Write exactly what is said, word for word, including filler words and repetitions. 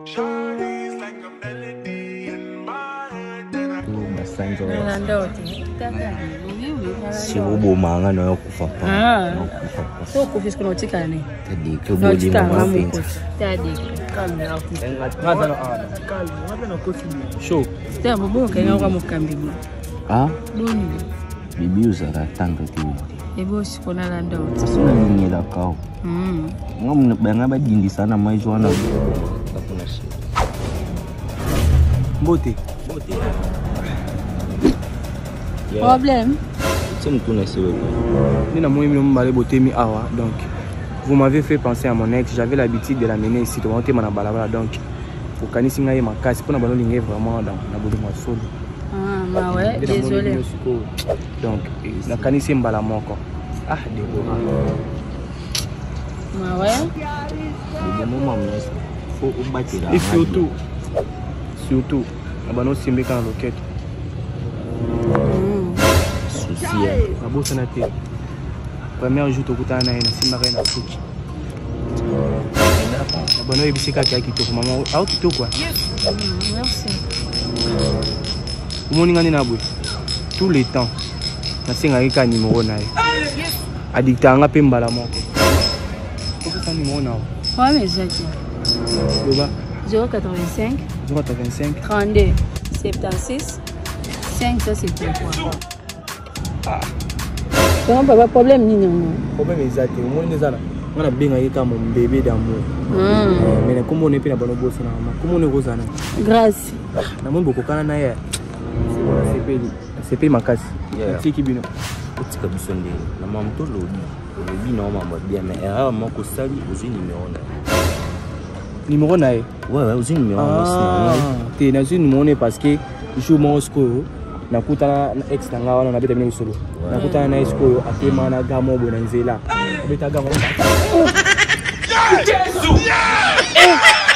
Si ubo manga no kufa pa. Ah. So kufis kono tikane. Tadi ke bodi mama finta. Tadi kalme aku. Ngata no kalme, ngata no kofi. Show. Tadi bobo kenyo kwa mukambi. Ah? Boni. Bibi usara tanga ti. Ebo sikona la ndoti. Sina linye la kao. Mm. Ngam banga ba dindi sana mai jwana. Takuna shi. Mbote. Mbote. Problème. C'est une tournée sur le donc vous m'avez fait penser à mon ex. J'avais l'habitude de l'amener ici donc pour kanisi ngai makasi pour na balo lingue vraiment dans na bodo masolo. Ah ma ouais, désolé. Donc la kanisi mbala moko. Ah désolé. Ma ouais. Le moment faut battre. Et surtout surtout na bano simbe kana loquette. La bosse na te. Premier jour tokutana na ina simba kana fuki. Na bano ebisika kia kitoko maman. Au kitoko quoi. Merci. Moni ngani na bwe. Tous les temps. Na singa ika numéro na ye. Adicta nga pe mbala moko. Pourquoi ça numéro na? Ouais mais j'ai dit. Loba zéro quatre-vingt-cinq zéro quatre-vingt-cinq trente-deux soixante-seize cinq ça c'est quoi? Ah. Comment papa problème ni non? Problème exact. Moi ni zana. On a bien aïe comme mon bébé d'amour. Mais comment on est pas dans le boss na ma? Comment on est rosana? Grâce. Na mon boko kana na ya. C'est payé. C'est payé ma casse. C'est qui bino. Petit kabisonde. Na maman to lodi. Lodi non maman bien mais erreur moko sali aux numéro na. Numéro na ye. Ouais ouais aux numéro na. T'es dans une numéro parce que jour mon score. Nakutana na ex tanga wana na beta mimi solo. Nakutana na esko atema na gamo bona nzela. Beta gamo. Yesu!